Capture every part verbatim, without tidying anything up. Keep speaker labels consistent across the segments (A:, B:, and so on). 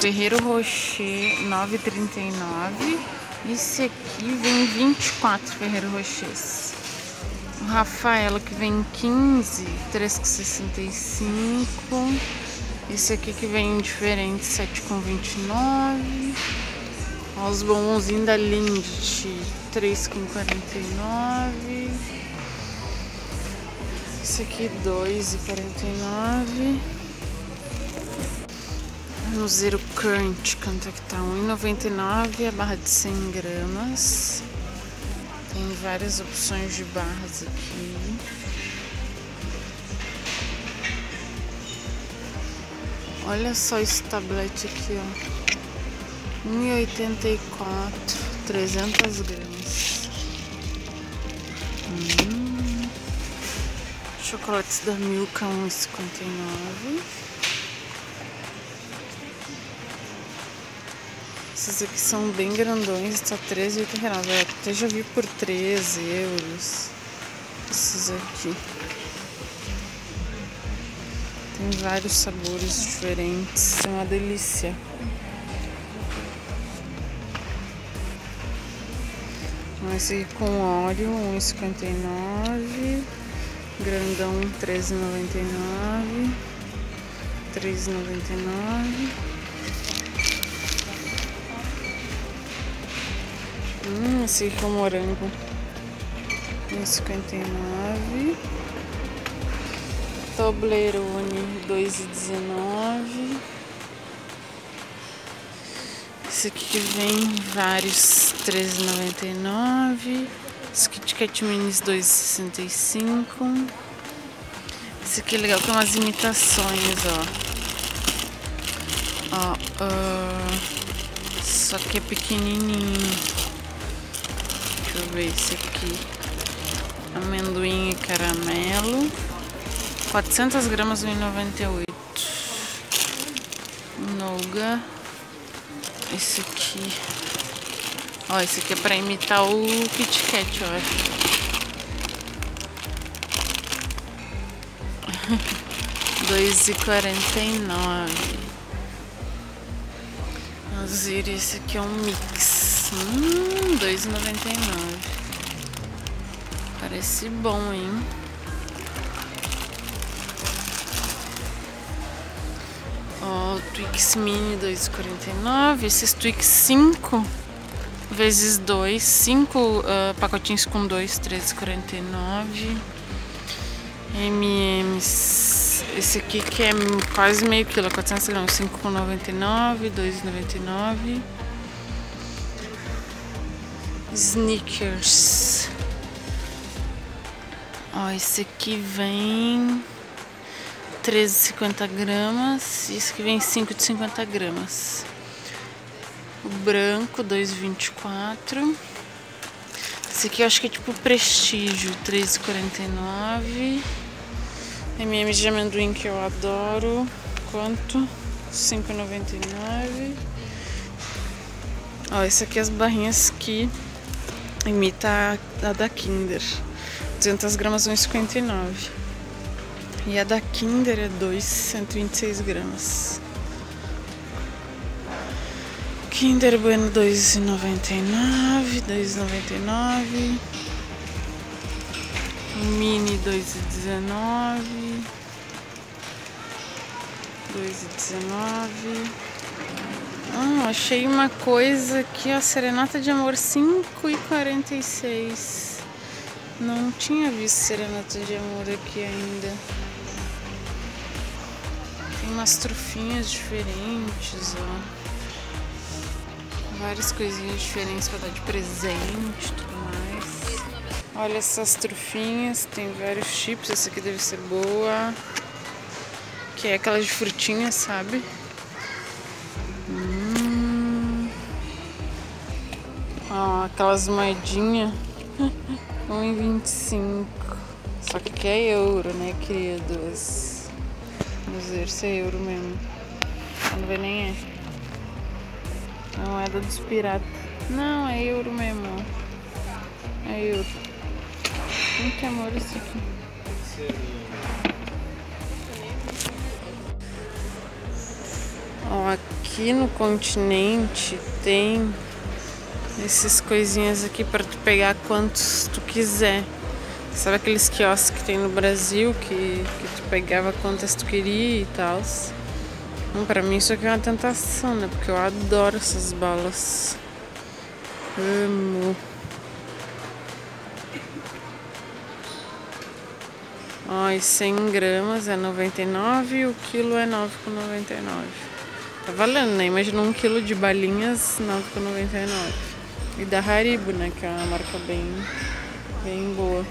A: Ferrero Rocher nove e trinta e nove. Esse aqui vem vinte e quatro Ferrero Rochers. O Rafaela que vem quinze, três com sessenta e cinco. Esse aqui que vem diferente, sete com vinte e nove. Ó, os bombonzinhos da Lindt, três com quarenta e nove. Esse aqui, dois e quarenta e nove. No Zero Crunch, quanto é que tá? um e noventa e nove, a barra de cem gramas. Tem várias opções de barras aqui. Olha só esse tablete aqui, ó. um e oitenta e quatro, trezentas gramas. Hum. Chocolates da Milka, um e cinquenta e nove. Esses aqui são bem grandões, tá treze e oitenta e nove. Eu até já vi por treze euros. Esses aqui. Tem vários sabores diferentes. É uma delícia. Esse aqui com óleo, um e cinquenta e nove. Grandão, treze e noventa e nove. três e noventa e nove. Hum, esse aqui é o morango, um e cinquenta e nove. Toblerone, dois e dezenove. Esse aqui que vem vários, treze e noventa e nove. Esse Kit Kat Minis, dois e sessenta e cinco. Esse aqui é legal, tem umas imitações, ó. Ó, uh, só que é pequenininho. Deixa eu ver esse aqui. Amendoim e caramelo. quatrocentas gramas, um e noventa e oito. Nougat. Esse aqui. Ó, esse aqui é pra imitar o Kit Kat, eu acho. dois e quarenta e nove. Vamos ver, esse aqui é um mix. Hum, dois e noventa e nove. Parece bom, hein? Ó, Twix Mini, dois e quarenta e nove. Esses Twix cinco vezes dois, cinco uh, pacotinhos com dois, treze e quarenta e nove. M e M's, esse aqui que é quase meio quilo, quatrocentos gramas, cinco com noventa e nove, dois e noventa e nove. Snickers. Ó, esse aqui vem treze e cinquenta gramas. Esse aqui vem cinco de cinquenta gramas. O branco, dois e vinte e quatro. Esse aqui eu acho que é tipo Prestígio, treze e quarenta e nove. M e M's de amendoim que eu adoro. Quanto? cinco e noventa e nove. Ó, esse aqui é as barrinhas que imita a da Kinder. duzentas gramas, um e cinquenta e nove. E a da Kinder é dois, cento e vinte e seis gramas. Kinder Bueno, dois e noventa e nove, dois e noventa e nove. Mini, dois e dezenove. dois e dezenove. Ah, achei uma coisa aqui, ó, Serenata de Amor, cinco e quarenta e seis. Não tinha visto Serenata de Amor aqui ainda. Tem umas trufinhas diferentes, ó. Várias coisinhas diferentes pra dar de presente e tudo mais. Olha essas trufinhas, tem vários chips. Essa aqui deve ser boa. Que é aquela de frutinha, sabe? Hum. Ó, aquelas moedinhas. um e vinte e cinco. Só que aqui é euro, né, queridos? Vamos ver se é euro mesmo. Não vê nem é. A moeda dos piratas. Não, é euro mesmo. É euro. Muito amor esse aqui. Ó, aqui Aqui no Continente tem essas coisinhas aqui para tu pegar quantos tu quiser. Sabe aqueles quiosques que tem no Brasil que, que tu pegava quantas tu queria e tal? Hum, pra mim isso aqui é uma tentação, né? Porque eu adoro essas balas. Amo. Ó, e cem gramas é noventa e nove e o quilo é nove reais e noventa e nove centavos. Tá valendo, né? Imagina um quilo de balinhas, nove reais e noventa e nove centavos. E da Haribo, né? Que é uma marca bem, bem boa.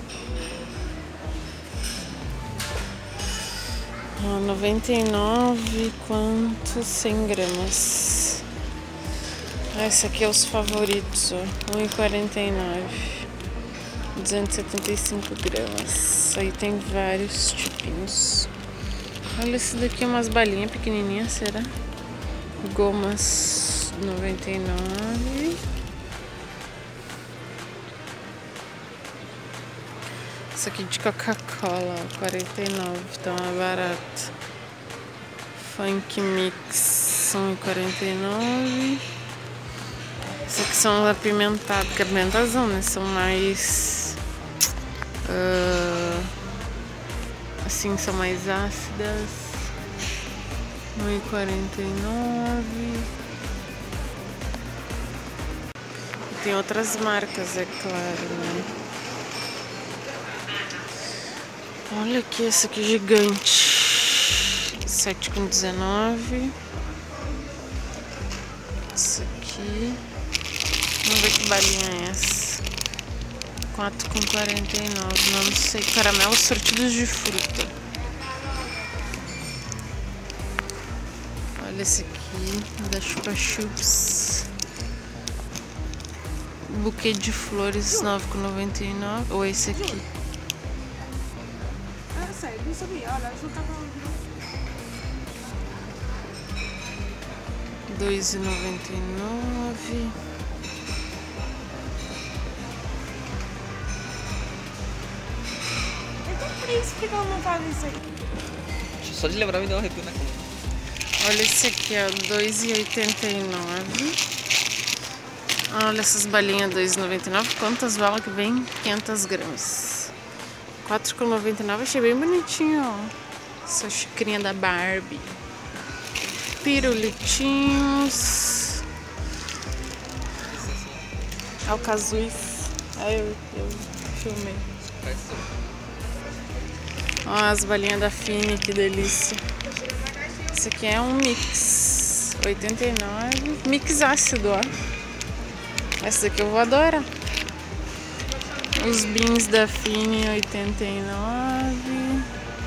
A: Ó, noventa e nove, quanto? cem gramas. Ah, esse aqui é os favoritos, ó. um real e quarenta e nove centavos. duzentos e setenta e cinco gramas. Aí tem vários tipinhos. Olha esse daqui, umas balinhas pequenininhas, será? Gomas noventa e nove. Esse aqui de Coca-Cola, quarenta e nove, então é barato. Funk Mix, um real e quarenta e nove. Esses aqui são apimentados, que apimentazão, né? São mais... Uh, assim, são mais ácidas. um real e quarenta e nove. E tem outras marcas, é claro, né? Olha aqui, essa aqui gigante. sete reais e dezenove. Essa aqui. Vamos ver que balinha é essa. quatro reais e quarenta e nove. Não, não sei. Caramelos sortidos de fruta. Olha esse aqui. Da Chupa Chups. Buquê de flores, nove reais e noventa e nove. Ou esse aqui. dois reais e noventa e nove.
B: Eu tô triste porque ela não faz isso aí. Só de lembrar me deu um arrepio na coluna.
A: Olha esse aqui, ó, dois reais e oitenta e nove. Olha essas balinhas, dois reais e noventa e nove. Quantas balas que vem? quinhentas gramas. quatro reais e noventa e nove. Achei bem bonitinho, ó. Essa xicrinha da Barbie. Pirulitinhos. Alcazuis. Aí eu, eu filmei. Ó, as balinhas da Fini, que delícia. Esse aqui é um mix. oitenta e nove. Mix ácido, ó. Essa daqui eu vou adorar. Os beans da Fini, oitenta e nove.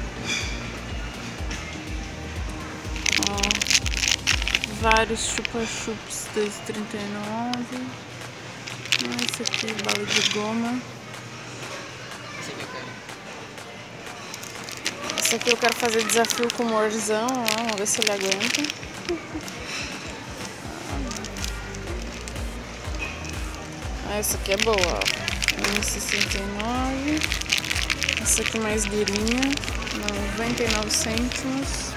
A: Ó, vários chupa-chups, dois reais e trinta e nove. Esse aqui, bala de goma. Esse aqui eu quero fazer desafio com o Morzão, ó. Vamos ver se ele aguenta. Ah, essa aqui é boa, ó. um real e sessenta e nove. Essa aqui mais durinha, noventa e nove cêntimos.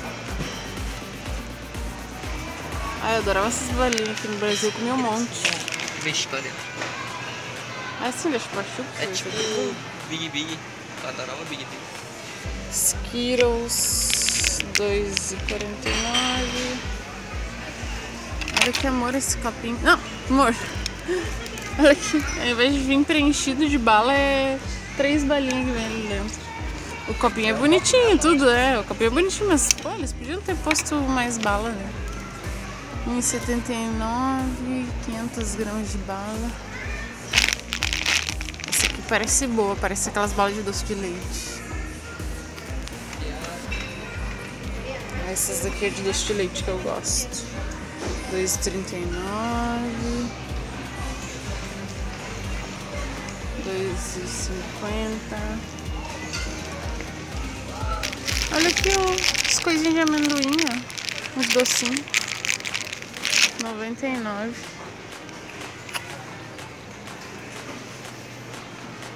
A: Ah, eu adorava essas balinhas aqui no Brasil, eu comi um monte.
B: Vixe, pra dentro.
A: Ah, sim, deixa pra chupa.
B: É tipo Big Big. Eu adorava Big Big.
A: Skittles, dois reais e quarenta e nove. Olha que amor esse copinho. Não, amor. Olha aqui, ao invés de vir preenchido de bala, é três balinhas que vem ali dentro. O copinho é bonitinho, tudo é. O copinho é bonitinho, mas pô, eles podiam ter posto mais bala, né? um real e setenta e nove, quinhentas gramas de bala. Essa aqui parece boa, parece aquelas balas de doce de leite. Essas daqui é de doce de leite que eu gosto. dois reais e trinta e nove. dois reais e cinquenta. Olha aqui, ó, as coisinhas de amendoim, ó. Uns docinhos. noventa e nove.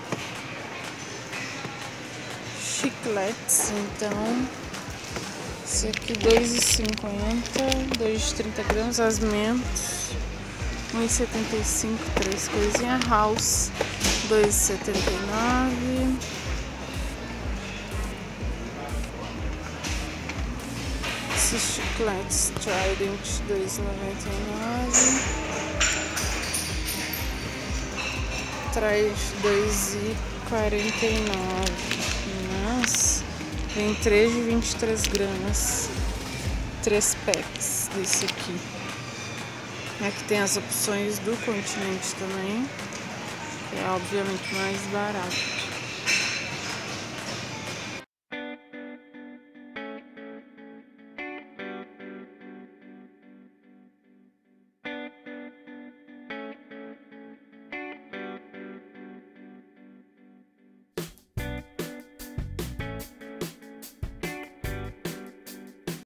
A: Chicletes, então. Esse aqui dois e cinquenta, dois de trinta gramas, as mentos, um e setenta e cinco, três coisinhas, house, dois e setenta e nove. Esses chicletes Trident, dois e noventa e nove. Traz dois e quarenta e nove. Nossa, vem três de vinte e três gramas. Três packs desse aqui. Aqui tem as opções do Continente também, que é obviamente mais barato.